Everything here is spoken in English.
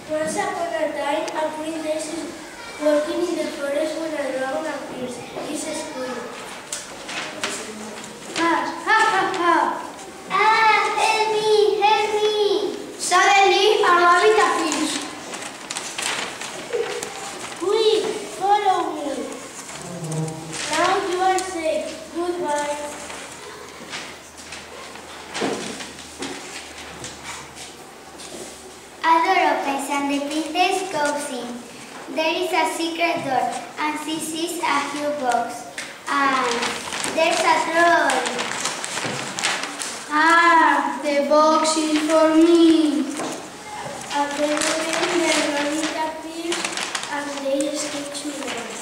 Once upon a time, a princess is walking in the forest when a dragon appears. It's a squid. Ha, ha, ha, ha. Ah, help me, help me. Suddenly, a rabbit appears. Quick, follow me. Now you are safe. Goodbye. A door opens and the princess goes in. There is a secret door and she sees a huge box. And there's a troll. Ah, the box is for me. And then the rabbit appears and they escape together.